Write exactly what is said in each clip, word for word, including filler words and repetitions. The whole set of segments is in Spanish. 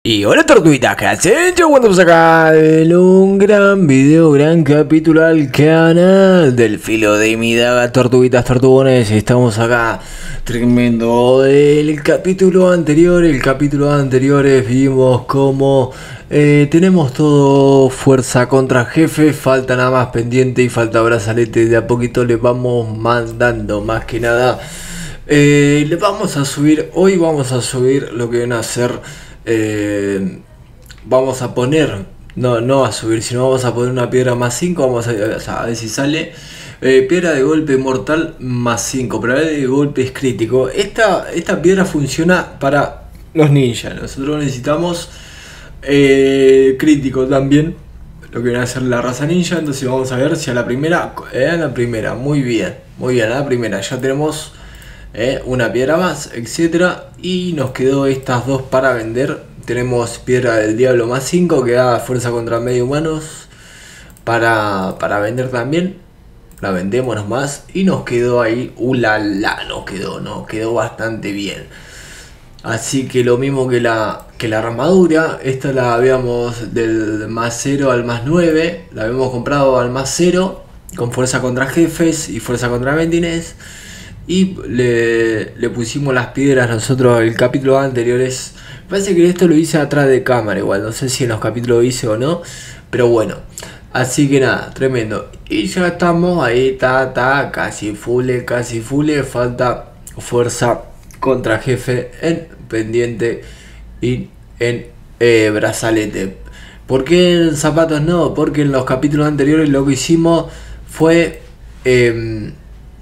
Y hola tortuguitas, ¿qué hacen? Yo cuando acá en un gran video, gran capítulo al canal del filo de mi daga, tortuguitas, tortugones. Estamos acá, tremendo. El capítulo anterior, el capítulo anteriores vimos como eh, tenemos todo fuerza contra jefe, falta nada más pendiente y falta brazalete. De a poquito le vamos mandando, más que nada. Eh, le vamos a subir, hoy vamos a subir lo que van a hacer. Eh, vamos a poner, no, no a subir, sino vamos a poner una piedra más cinco. Vamos a, o sea, a ver si sale. Eh, piedra de golpe mortal más cinco, pero de golpe es crítico. Esta, esta piedra funciona para los ninjas. Nosotros necesitamos eh, crítico también, lo que viene a hacer la raza ninja. Entonces vamos a ver si a la primera, eh, a la primera, muy bien, muy bien, a la primera ya tenemos Eh, una piedra más, etcétera. Y nos quedó estas dos para vender. Tenemos piedra del diablo más cinco, que da fuerza contra medio humanos, para, para vender también. La vendemos nomás. Y nos quedó ahí, ulala, nos quedó, nos quedó bastante bien. Así que lo mismo que la, que la armadura. Esta la habíamos del más cero al más nueve. La habíamos comprado al más cero, con fuerza contra jefes y fuerza contra mendines. Y le, le pusimos las piedras nosotros el capítulo anteriores. Parece que esto lo hice atrás de cámara igual. No sé si en los capítulos lo hice o no. Pero bueno. Así que nada, tremendo. Y ya estamos ahí, ta, ta, casi full, casi full. Falta fuerza contra jefe en pendiente y en eh, brazalete. ¿Por qué en zapatos no? Porque en los capítulos anteriores lo que hicimos fue... Eh,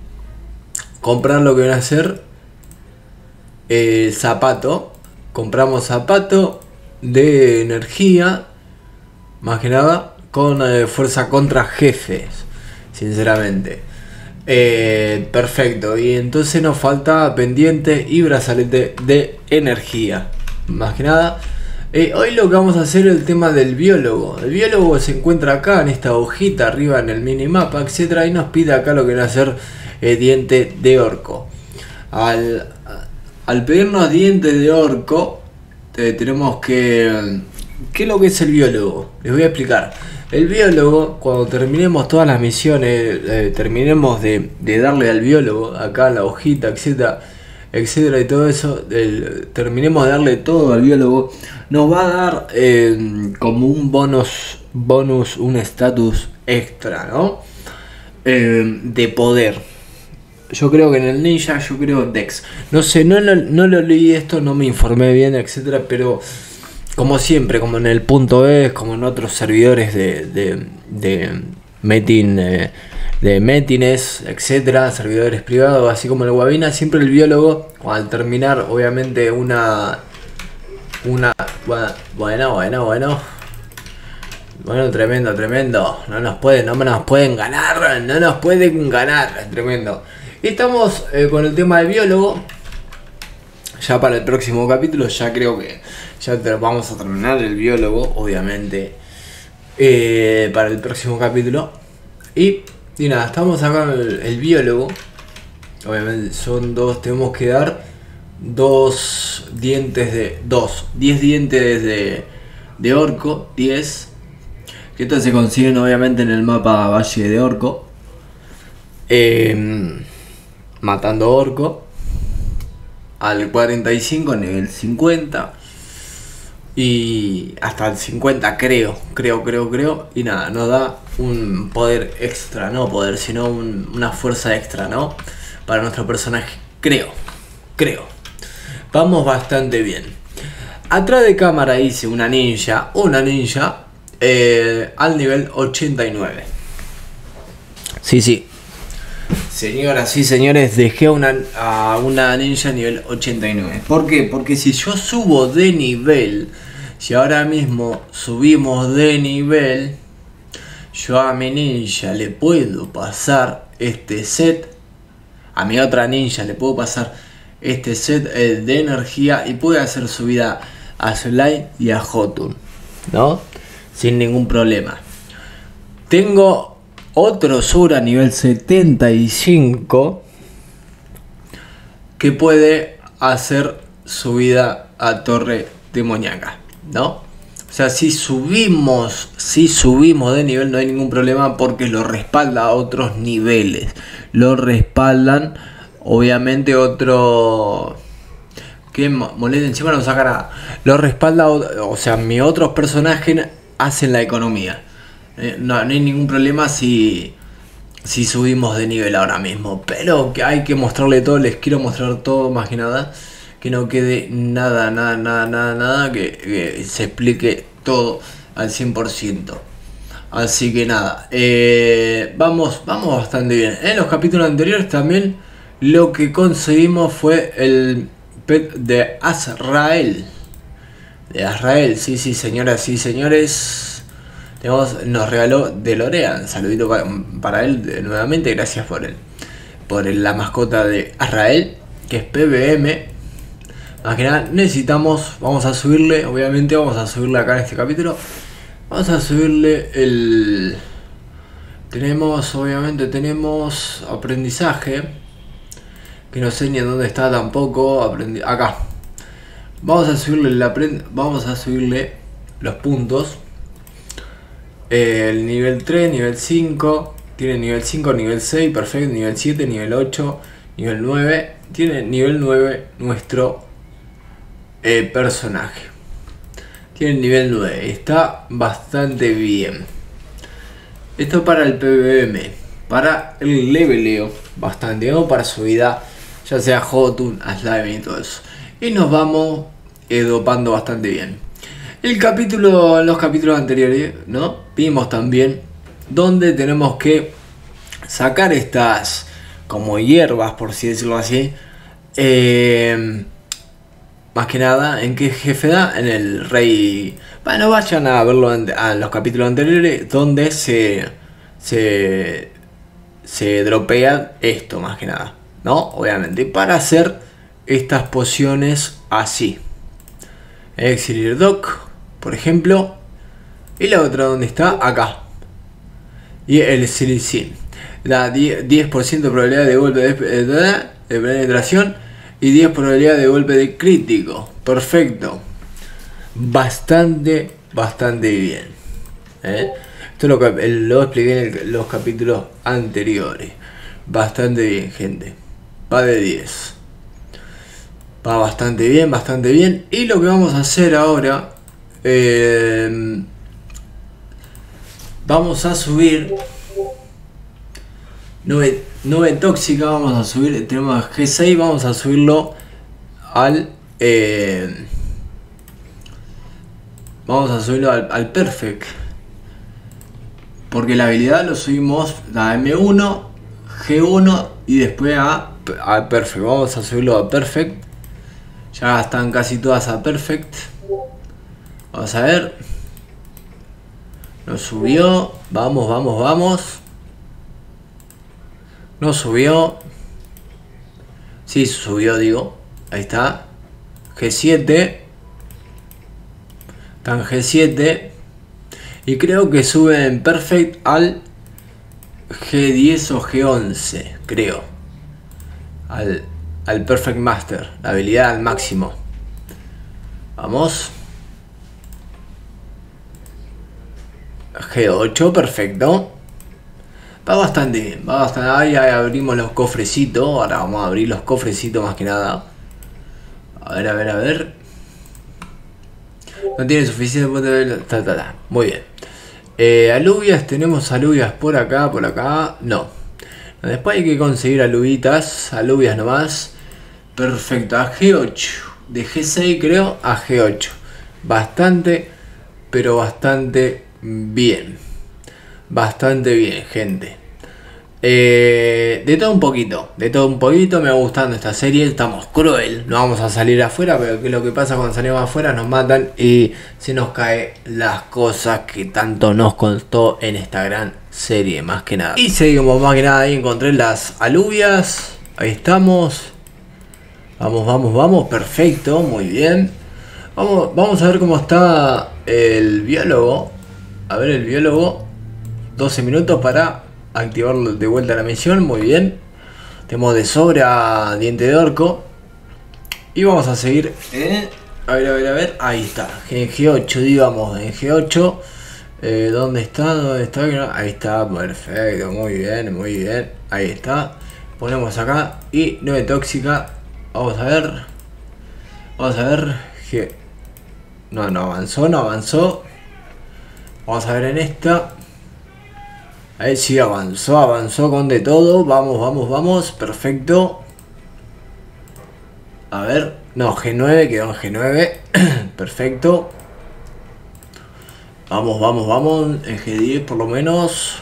comprar lo que van a hacer el eh, zapato. Compramos zapato de energía, más que nada con eh, fuerza contra jefes, sinceramente. Eh, perfecto. Y entonces nos falta pendiente y brazalete de energía, más que nada. Eh, hoy lo que vamos a hacer es el tema del biólogo. El biólogo se encuentra acá en esta hojita arriba en el minimapa, etcétera. Y nos pide acá lo que van a hacer el diente de orco. Al, al pedirnos diente de orco, eh, tenemos que... ¿Qué es lo que es el biólogo? Les voy a explicar. El biólogo, cuando terminemos todas las misiones, eh, terminemos de, de darle al biólogo, acá la hojita, etcétera, etcétera y todo eso, el, terminemos de darle todo al biólogo, nos va a dar eh, como un bonus, bonus, un estatus extra, ¿no? Eh, de poder. Yo creo que en el ninja, yo creo Dex. No sé, no, no, no lo leí esto, no me informé bien, etcétera. Pero como siempre, como en el punto es, como en otros servidores de, de, de Metin, eh, de Metines, etcétera, servidores privados, así como el Guabina, siempre el biólogo, al terminar, obviamente, una. Una. Bueno, bueno, bueno. Bueno, tremendo, tremendo. No nos pueden, no nos pueden ganar, no nos pueden ganar, tremendo. Estamos eh, con el tema del biólogo. Ya para el próximo capítulo, ya creo que ya te, vamos a terminar el biólogo, obviamente. Eh, para el próximo capítulo. Y, y nada, estamos acá en el, el biólogo. Obviamente son dos, tenemos que dar dos dientes de... Dos, diez dientes de, de orco, diez. Que estos se consiguen obviamente en el mapa Valle de Orco. Eh, matando orco al cuarenta y cinco, nivel cincuenta. Y hasta el cincuenta creo, creo, creo, creo. Y nada, nos da un poder extra, no poder, sino un, una fuerza extra, ¿no? Para nuestro personaje, creo, creo. Vamos bastante bien. Atrás de cámara hice una ninja, una ninja. Eh, al nivel ochenta y nueve. Sí, sí. Señoras y señores, dejé una, a una ninja nivel ochenta y nueve. ¿Por qué? Porque si yo subo de nivel, si ahora mismo subimos de nivel, yo a mi ninja le puedo pasar este set, a mi otra ninja le puedo pasar este set eh, de energía y puede hacer subida a Slime y a Jotun, ¿no? Sin ningún problema. Tengo otro sur a nivel setenta y cinco que puede hacer subida a torre demoníaca. ¿no? O sea, si subimos, si subimos de nivel no hay ningún problema porque lo respalda a otros niveles. Lo respaldan, obviamente, otro... Que molesta encima no saca nada. Lo respalda, o sea, mis otros personajes hacen la economía. Eh, no, no hay ningún problema si, si subimos de nivel ahora mismo. Pero que hay que mostrarle todo, les quiero mostrar todo más que nada. Que no quede nada, nada, nada, nada, nada. Que, que se explique todo al cien por ciento. Así que nada, eh, vamos, vamos bastante bien. En los capítulos anteriores también lo que conseguimos fue el... pet de Azrael. De Azrael, sí, sí, señoras y señores. Tenemos, nos regaló DeLorean. Saludito para, para él de, nuevamente. Gracias por él. Por el, la mascota de Azrael, que es P B M. Más que nada, necesitamos. Vamos a subirle, obviamente, vamos a subirle acá en este capítulo. Vamos a subirle el. Tenemos, obviamente, tenemos aprendizaje. Que no sé ni en dónde está tampoco. Aprendi acá. Vamos a subirle la vamos a subirle los puntos. Eh, el nivel tres, nivel cinco. Tiene nivel cinco, nivel seis, perfecto. Nivel siete, nivel ocho, nivel nueve. Tiene nivel nueve nuestro eh, personaje. Tiene nivel nueve. Está bastante bien. Esto para el P B M. Para el leveleo. Bastante. ¿No? Para subida. Ya sea Jotun, Slime y todo eso. Y nos vamos eh, dopando bastante bien. El capítulo, los capítulos anteriores, ¿no? Vimos también donde tenemos que sacar estas como hierbas, por así decirlo así. Eh, más que nada, ¿en qué jefe da? En el rey. Bueno, vayan a verlo en, a los capítulos anteriores donde se se se dropea esto más que nada. ¿No? Obviamente, para hacer estas pociones así. Elixir Doc, por ejemplo. Y la otra, ¿dónde está? Acá. Y el Silicin. Da diez por ciento de probabilidad de golpe de, de, de penetración y diez por ciento probabilidad de golpe de crítico. Perfecto. Bastante, bastante bien. ¿Eh? Esto lo, lo expliqué en los capítulos anteriores. Bastante bien, gente. Va de diez. Va bastante bien, bastante bien. Y lo que vamos a hacer ahora, eh, vamos a subir nube, nube tóxica. Vamos a subir, tenemos G seis, vamos a subirlo al eh, vamos a subirlo al, al perfect, porque la habilidad lo subimos a M uno, G uno y después a a perfect. Vamos a subirlo a perfect. Ya están casi todas a perfect. Vamos a ver. Nos subió. Vamos, vamos, vamos. Nos subió. Sí, subió, digo. Ahí está. G siete. Están G siete. Y creo que sube en perfect al G diez o G once. Creo. Al, al Perfect Master, la habilidad al máximo. Vamos. G ocho, perfecto. Va bastante bien, va bastante. Ahí abrimos los cofrecitos. Ahora vamos a abrir los cofrecitos más que nada. A ver, a ver, a ver. No tiene suficiente punto de vista. Ta, ta, ta. Muy bien. Eh, alubias, tenemos alubias por acá, por acá. No. Después hay que conseguir alubitas, alubias nomás. Perfecto, a G ocho. De G seis creo a G ocho. Bastante, pero bastante bien. Bastante bien, gente. Eh, de todo un poquito, de todo un poquito. Me va gustando esta serie. Estamos cruel, no vamos a salir afuera, pero que lo que pasa cuando salimos afuera nos matan y se nos caen las cosas que tanto nos costó en esta gran serie, más que nada. Y seguimos, más que nada, ahí encontré las alubias. Ahí estamos. Vamos, vamos, vamos, perfecto, muy bien. Vamos, vamos a ver cómo está el biólogo. A ver el biólogo. doce minutos para activar de vuelta la misión, muy bien. Tenemos de sobra diente de orco. Y vamos a seguir. ¿Eh? A ver, a ver, a ver. Ahí está. En G ocho, digamos. En G ocho. Eh, ¿Dónde está? ¿Dónde está? Ahí está. Perfecto. Muy bien, muy bien. Ahí está. Ponemos acá. Y nueve tóxica. Vamos a ver. Vamos a ver. G. No, no avanzó, no avanzó. Vamos a ver en esta. A ver si avanzó, avanzó con de todo. Vamos, vamos, vamos. Perfecto. A ver. No, G nueve, quedó en G nueve. Perfecto. Vamos, vamos, vamos. En G diez por lo menos.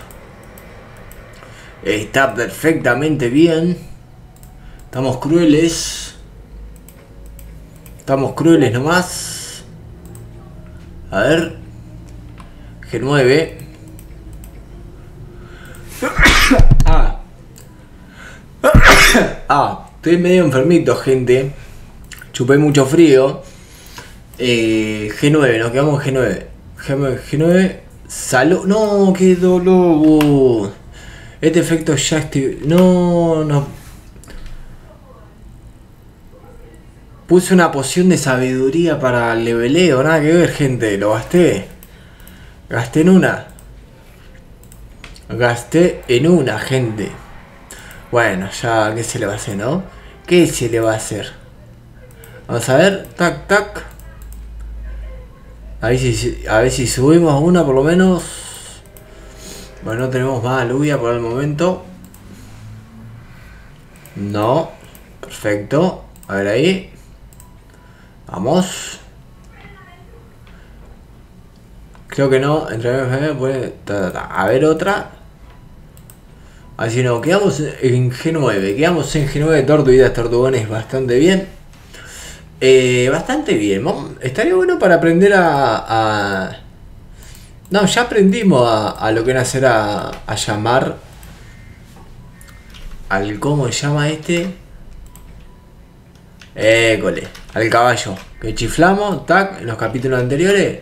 Está perfectamente bien. Estamos crueles. Estamos crueles nomás. A ver. G nueve. Ah. Ah, estoy medio enfermito, gente. Chupé mucho frío. eh, G nueve, nos quedamos en G nueve. G nueve, G nueve. Salud. No, qué dolor. Este efecto ya estoy... No, no. Puse una poción de sabiduría para el leveleo. Nada que ver, gente. Lo gasté. Gasté en una. Gasté en una, gente. Bueno, ya, ¿qué se le va a hacer, no? ¿Qué se le va a hacer? Vamos a ver, tac, tac. A ver si, a ver si subimos una por lo menos. Bueno, no tenemos más aluvia por el momento. No. Perfecto. A ver ahí. Vamos. Creo que no. Entre a ver otra. Así no, quedamos en G nueve. Quedamos en G nueve, tortuguitas, tortugones, bastante bien. Eh, bastante bien. Estaría bueno para aprender a... a... No, ya aprendimos a, a lo que era hacer a, a llamar al... ¿Cómo se llama este? École, al caballo. Que chiflamos, tac, en los capítulos anteriores.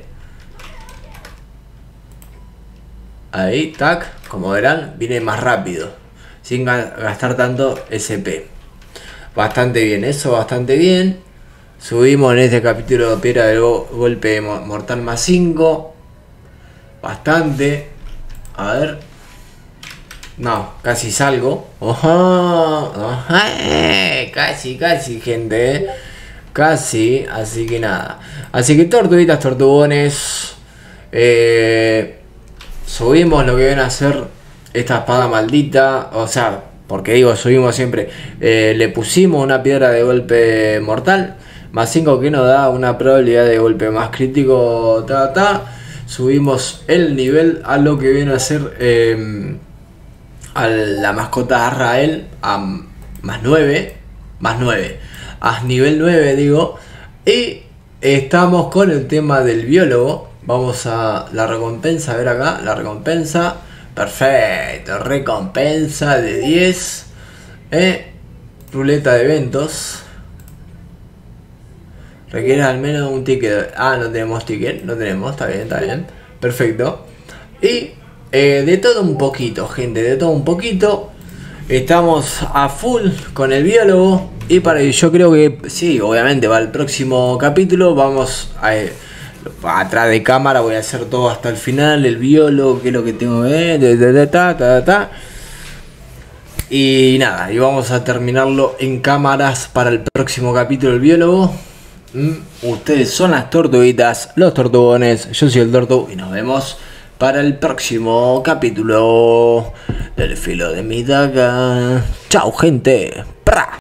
Ahí, tac, como verán, viene más rápido. Sin gastar tanto S P. Bastante bien, eso bastante bien. Subimos en este capítulo de piedra de go golpe mortal más cinco. Bastante. A ver. No, casi salgo. Ojo, ojo, eh, casi, casi, gente. Eh. Casi, así que nada. Así que tortuguitas, tortugones. Eh, subimos lo que viene a ser esta espada maldita. O sea, porque digo, subimos siempre. Eh, le pusimos una piedra de golpe mortal. Más cinco que nos da una probabilidad de golpe más crítico. Ta, ta. Subimos el nivel a lo que viene a ser eh, a la mascota Azrael a más nueve. Más nueve. A nivel nueve, digo. Y estamos con el tema del biólogo. Vamos a la recompensa. A ver acá. La recompensa. Perfecto. Recompensa de diez. Eh, ruleta de eventos. Requiere al menos un ticket. Ah, no tenemos ticket. No tenemos. Está bien, está bien. Perfecto. Y eh, de todo un poquito, gente. De todo un poquito. Estamos a full con el biólogo. Y para yo creo que sí, obviamente va el próximo capítulo. Vamos a, eh, atrás de cámara. Voy a hacer todo hasta el final. El biólogo, qué es lo que tengo que ver. Ta, ta, ta, ta. Y nada, y vamos a terminarlo en cámaras para el próximo capítulo del biólogo. Ustedes son las tortuguitas, los tortugones, yo soy el tortu y nos vemos para el próximo capítulo del filo de mi daga. Chao, gente. ¡Pra!